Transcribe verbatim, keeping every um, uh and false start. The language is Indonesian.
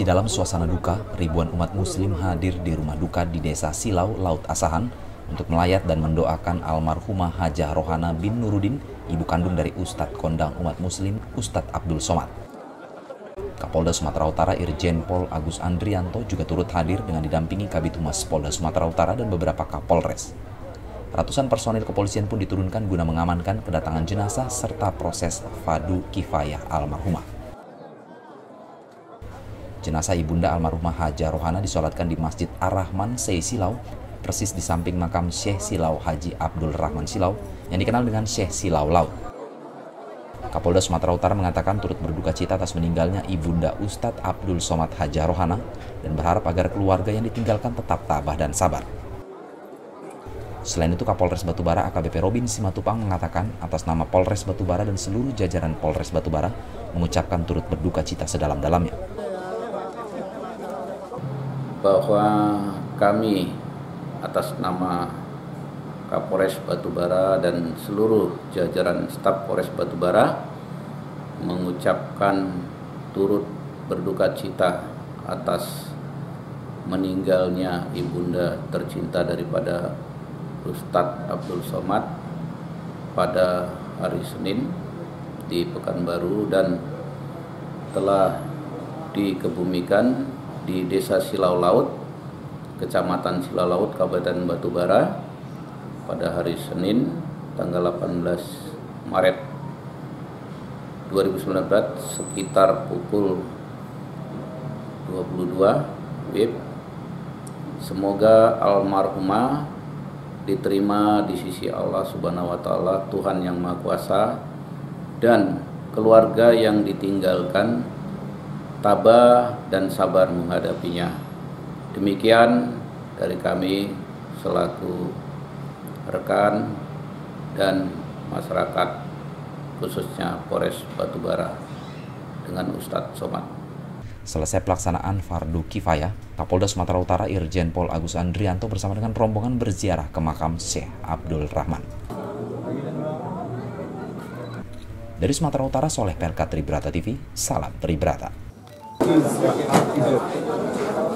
Masih dalam suasana duka, ribuan umat muslim hadir di rumah duka di Desa Silau, Laut Asahan untuk melayat dan mendoakan almarhumah Hajah Rohana bin Nurudin, ibu kandung dari Ustadz Kondang umat muslim Ustadz Abdul Somad. Kapolda Sumatera Utara Irjen Pol Agus Andrianto juga turut hadir dengan didampingi Kabid Humas Polda Sumatera Utara dan beberapa Kapolres. Ratusan personil kepolisian pun diturunkan guna mengamankan kedatangan jenazah serta proses fardu kifayah almarhumah. Jenazah ibunda almarhumah Hajah Rohana disolatkan di Masjid Ar-Rahman Sei Silau, persis di samping makam Syekh Silau Haji Abdul Rahman Silau yang dikenal dengan Syekh Silau Laut. Kapolda Sumatera Utara mengatakan turut berduka cita atas meninggalnya ibunda Ustadz Abdul Somad Hajah Rohana dan berharap agar keluarga yang ditinggalkan tetap tabah dan sabar. Selain itu, Kapolres Batubara A K B P Robin Simatupang mengatakan atas nama Polres Batubara dan seluruh jajaran Polres Batubara mengucapkan turut berduka cita sedalam-dalamnya. Bahwa kami atas nama Kapolres Batubara dan seluruh jajaran staf Polres Batubara mengucapkan turut berduka cita atas meninggalnya ibunda tercinta daripada Ustadz Abdul Somad pada hari Senin di Pekanbaru dan telah dikebumikan di Desa Silau Laut, Kecamatan Silau Laut, Kabupaten Batubara pada hari Senin tanggal delapan belas Maret dua ribu sembilan belas sekitar pukul dua puluh dua W I B. Semoga almarhumah diterima di sisi Allah Subhanahu wa taala, Tuhan yang Maha Kuasa, dan keluarga yang ditinggalkan tabah dan sabar menghadapinya. Demikian dari kami selaku rekan dan masyarakat khususnya Polres Batubara dengan Ustadz Somad. Selesai pelaksanaan fardu kifayah, Kapolda Sumatera Utara Irjen Pol Agus Andrianto bersama dengan rombongan berziarah ke makam Syekh Abdul Rahman. Dari Sumatera Utara, Soleh Perkat, Tribrata T V, salam Tribrata.